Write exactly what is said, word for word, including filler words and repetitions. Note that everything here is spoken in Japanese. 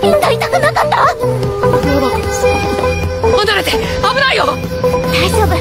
みんな痛くなかった？ 離れて、危ないよ。 大丈夫。